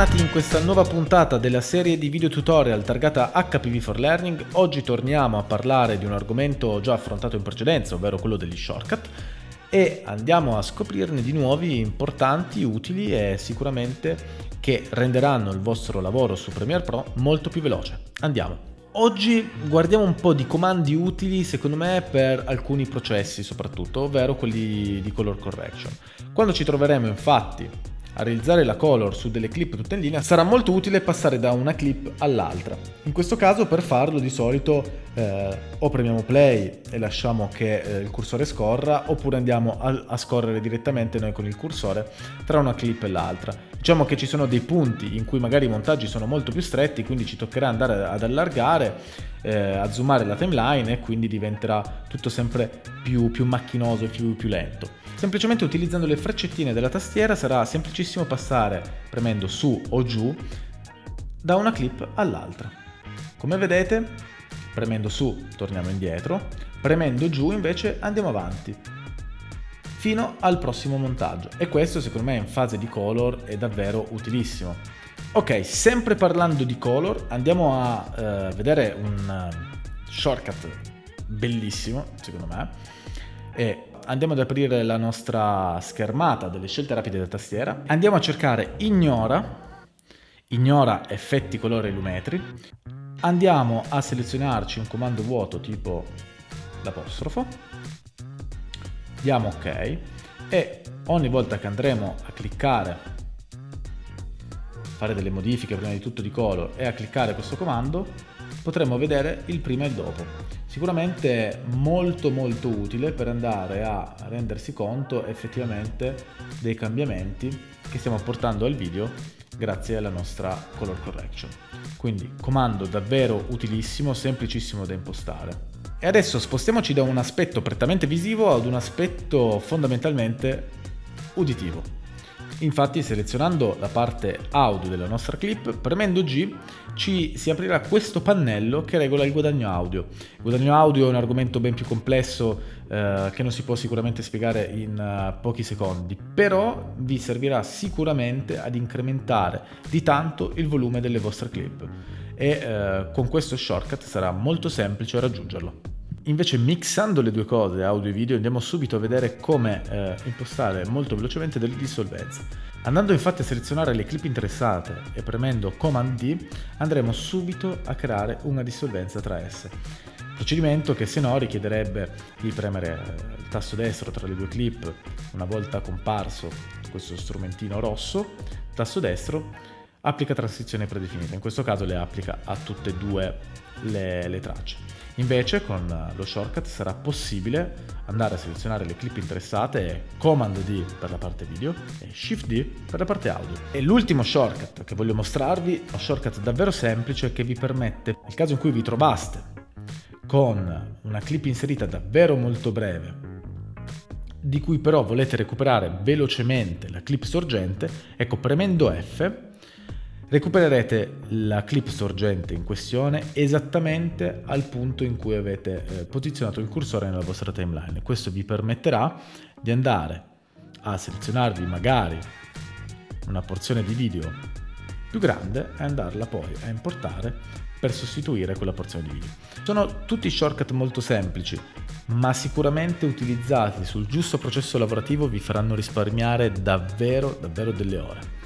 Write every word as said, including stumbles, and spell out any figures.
bentornati in questa nuova puntata della serie di video tutorial targata H P V for Learning. Oggi torniamo a parlare di un argomento già affrontato in precedenza, ovvero quello degli shortcut, e andiamo a scoprirne di nuovi importanti, utili e sicuramente che renderanno il vostro lavoro su Premiere Pro molto più veloce. Andiamo! Oggi guardiamo un po' di comandi utili secondo me per alcuni processi soprattutto, ovvero quelli di color correction. Quando ci troveremo infatti a realizzare la color su delle clip tutte in linea, sarà molto utile passare da una clip all'altra. In questo caso per farlo di solito eh, o premiamo play e lasciamo che eh, il cursore scorra, oppure andiamo a, a scorrere direttamente noi con il cursore tra una clip e l'altra. Diciamo che ci sono dei punti in cui magari i montaggi sono molto più stretti, quindi ci toccherà andare ad allargare, eh, a zoomare la timeline e quindi diventerà tutto sempre più, più macchinoso e più, più lento. Semplicemente utilizzando le freccettine della tastiera sarà semplicissimo passare premendo su o giù da una clip all'altra. Come vedete, premendo su torniamo indietro, premendo giù invece andiamo avanti fino al prossimo montaggio, e questo secondo me in fase di color è davvero utilissimo. Ok, sempre parlando di color andiamo a uh, vedere un uh, shortcut bellissimo secondo me, e andiamo ad aprire la nostra schermata delle scelte rapide della tastiera, andiamo a cercare ignora, ignora effetti colore lumetri, andiamo a selezionarci un comando vuoto tipo l'apostrofo, diamo ok e ogni volta che andremo a cliccare, fare delle modifiche prima di tutto di color e a cliccare questo comando, potremo vedere il prima e il dopo. Sicuramente molto molto utile per andare a rendersi conto effettivamente dei cambiamenti che stiamo portando al video grazie alla nostra color correction. Quindi comando davvero utilissimo, semplicissimo da impostare. E adesso spostiamoci da un aspetto prettamente visivo ad un aspetto fondamentalmente uditivo. Infatti, selezionando la parte audio della nostra clip, premendo G ci si aprirà questo pannello che regola il guadagno audio. Il guadagno audio è un argomento ben più complesso eh, che non si può sicuramente spiegare in uh, pochi secondi, però vi servirà sicuramente ad incrementare di tanto il volume delle vostre clip e eh, con questo shortcut sarà molto semplice raggiungerlo. Invece, mixando le due cose, audio e video, andiamo subito a vedere come eh, impostare molto velocemente delle dissolvenze. Andando infatti a selezionare le clip interessate e premendo Command D, andremo subito a creare una dissolvenza tra esse. Procedimento che se no richiederebbe di premere il tasto destro tra le due clip una volta comparso questo strumentino rosso, tasto destro, applica transizione predefinita, in questo caso le applica a tutte e due le, le tracce. Invece con lo shortcut sarà possibile andare a selezionare le clip interessate e Command D per la parte video e Shift D per la parte audio. E l'ultimo shortcut che voglio mostrarvi è uno shortcut davvero semplice che vi permette, nel caso in cui vi trovaste con una clip inserita davvero molto breve, di cui però volete recuperare velocemente la clip sorgente, ecco, premendo F recupererete la clip sorgente in questione esattamente al punto in cui avete eh, posizionato il cursore nella vostra timeline. Questo vi permetterà di andare a selezionarvi magari una porzione di video più grande e andarla poi a importare per sostituire quella porzione di video. Sono tutti shortcut molto semplici, ma sicuramente utilizzati sul giusto processo lavorativo vi faranno risparmiare davvero davvero delle ore.